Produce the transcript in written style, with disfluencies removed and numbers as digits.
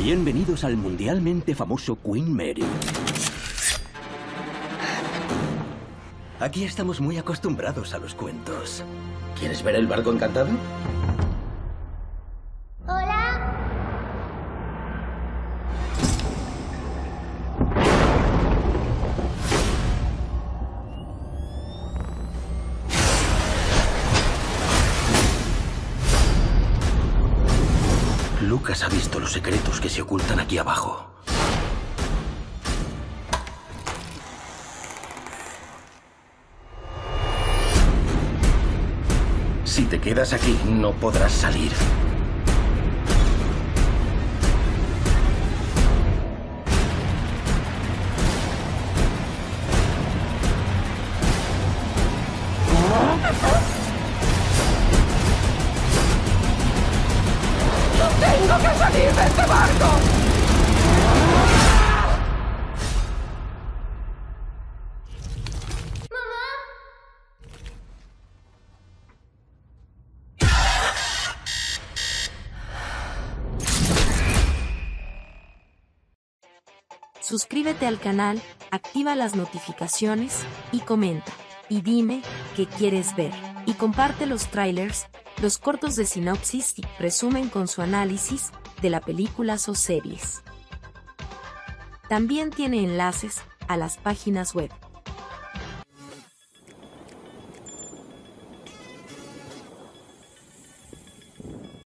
Bienvenidos al mundialmente famoso Queen Mary. Aquí estamos muy acostumbrados a los cuentos. ¿Quieres ver el barco encantado? Hola. Lucas ha visto los secretos que se ocultan aquí abajo. Si te quedas aquí, no podrás salir. ¡Tengo que salir de este barco! Suscríbete al canal, activa las notificaciones y comenta. Y dime qué quieres ver. Y comparte los trailers, los cortos de sinopsis y resumen con su análisis de las películas o series. También tiene enlaces a las páginas web.